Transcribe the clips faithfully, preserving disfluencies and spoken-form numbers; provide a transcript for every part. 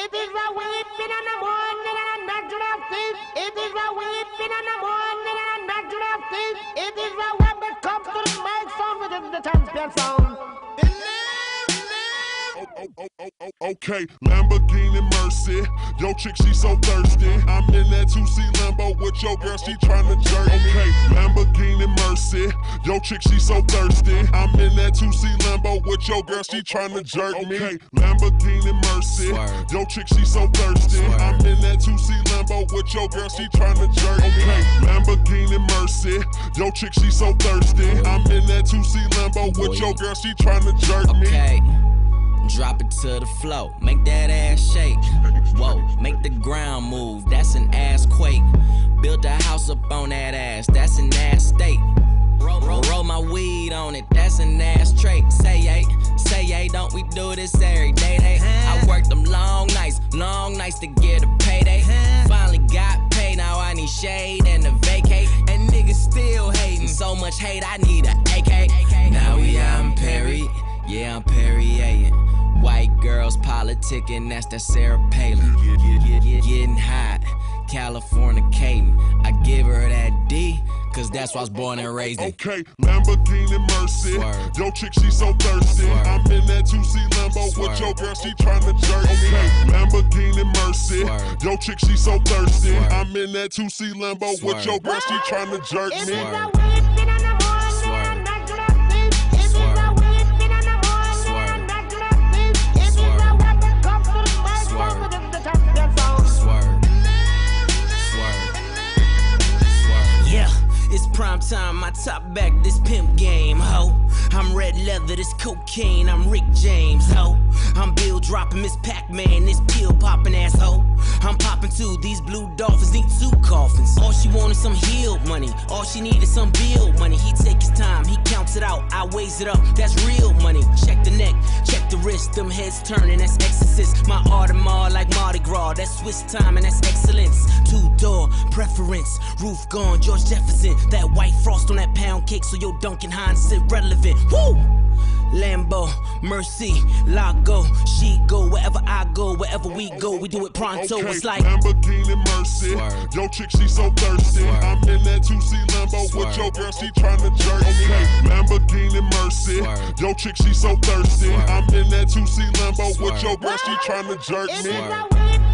It is a weeping in the morning and a natural thief. It is a weeping in the morning and a natural thief. It is a when it comes to the mic sound within the champion sound. Okay, Lamborghini Mercy. Yo, chick, she so thirsty. I'm in that two C Lambo with your girl, she tryna jerk. Okay, Lamborghini Mercy. Yo, chick, she so thirsty. I'm in that two C Lambo with your girl, she tryna jerk me. Okay, Lamborghini Mercy. Yo, chick, she so thirsty. I'm in that two C Lambo with your girl, she tryna jerk. Okay, Lamborghini Mercy. Yo, chick, she so thirsty. I'm in that two C Lambo with your girl, she tryna jerk me. Okay. Drop it to the floor, make that ass shake. Whoa, make the ground move, that's an ass quake. Built a house up on that ass, that's an ass state. Roll, roll, roll my weed on it, that's an ass trait. Say yay, say yay, don't we do this every day? Hey, I worked them long nights, long nights to get a payday. Finally got paid, now I need shade and a vacate. And niggas still hating, so much hate, I need a A K. Now we out in Perry, yeah, I'm Perrier. White girls politicking, that's that Sarah Palin. Getting hot, Californicating. I give her that D, cause that's why I was born and raised in. Okay, Lamborghini Mercy. Swerve. Yo, chick, she so thirsty. Swerve. I'm in that two C Lambo Swerve. With your girl, she tryna jerk. Okay, Lamborghini Mercy. Swerve. Yo, chick, she so thirsty. Swerve. I'm in that two C Lambo Swerve. With your girl, she tryna jerk me. Swerve. Prime time, my top back, this pimp game, ho. I'm red leather, this cocaine, I'm Rick James, ho. I'm Bill dropping Miss Pac-Man, this pill popping asshole. I'm popping too, these blue dolphins need two coffins. All she wanted some healed money, all she needed some bill money. He take his time, he counts it out, I weighs it up, that's real money. Check the neck, check the wrist, them heads turning, that's exorcist. My Audemars like Mardi Gras, that's Swiss time and that's excellence. Two-door preference, roof gone, George Jefferson. That white frost on that pound cake, so your Duncan Hines sit relevant. Woo! Lambo, Mercy, Lago, she go wherever I go, wherever we go, we do it pronto. Okay, it's like Lamborghini Mercy. Swerve. Yo, chick, she so thirsty. Swerve. I'm in that two C Lambo Swerve. With your girl, she tryna jerk. Okay, Lamborghini Mercy. Swerve. Yo, chick, she so thirsty. Swerve. I'm in that two C Lambo Swerve. With your girl, she tryna jerk me. Swerve.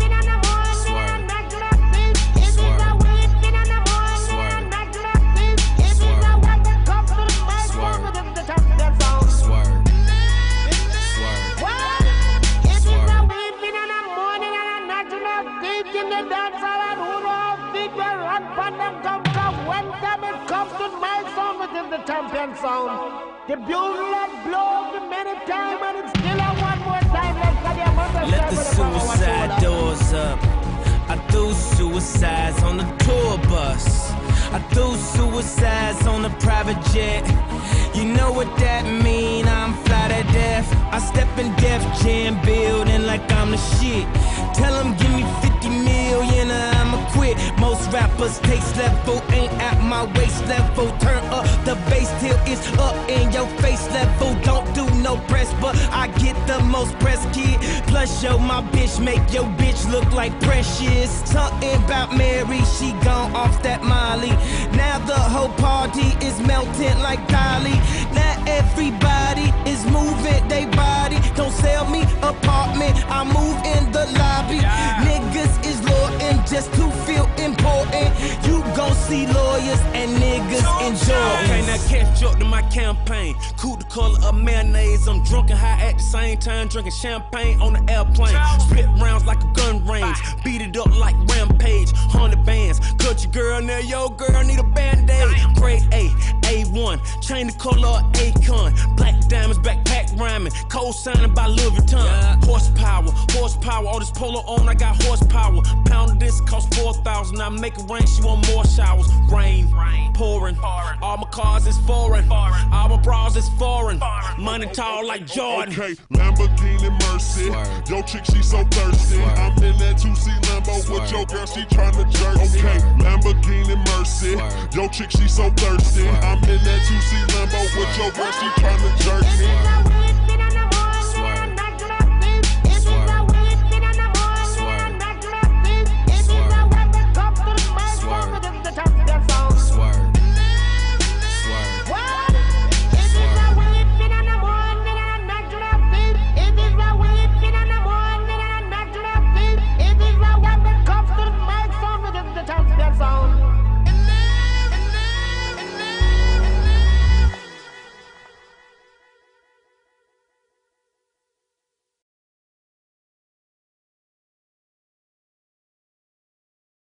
The champion sound. The bugle that blows many times and it's still a one more time. Let's let the suicide doors up. I threw suicides on the tour bus. I threw suicides on the private jet. You know what that mean, I'm fly to death. I step in Def Jam building like I'm the shit. Tell them give me fifty million or I'ma quit. Most rappers taste level ain't at my waist level. Turn up the bass till it's up in your face level. Don't do no press, but I get the most press, kid. Plus yo, my bitch make your bitch look like Precious. Something about Mary, she gone off that Molly. Now the whole party is melting like Dolly. Now everybody is moving they body. Don't sell me apartment, I move in the lobby. Yeah. Niggas is loyal just to feel important. You gon' see lawyers and niggas enjoy. Okay, now catch up to my campaign. Cool the color of mayonnaise. I'm drunk and high at the same time, drinking champagne on the airplane. Split rounds like a gun range. Beat it up like Rampage. Hundred bands. Cut your girl now, yo girl need a band-aid. Grade A, A one. Chain the color of Akon. Black diamonds, backpack rhyming. Cold signing by Louis Vuitton. Yeah. Horsepower, horsepower. All this polo on, I got horsepower. Pound of this cost four thousand. I make it rain, she want more showers. Rain, rain. Pouring. Pouring. All my cars is foreign. foreign. All my bras is foreign. foreign. Money tall like Jordan. Okay, Lamborghini Mercy. Swerve. Yo, chick, she so thirsty. Swerve. I'm in that two C Lambo Swerve. With your girl, she tryna jerk. Okay, Lamborghini Mercy. Swerve. Yo, chick, she so thirsty. Swerve. I'm in that two C Lambo with your girl, she tryna jerk me.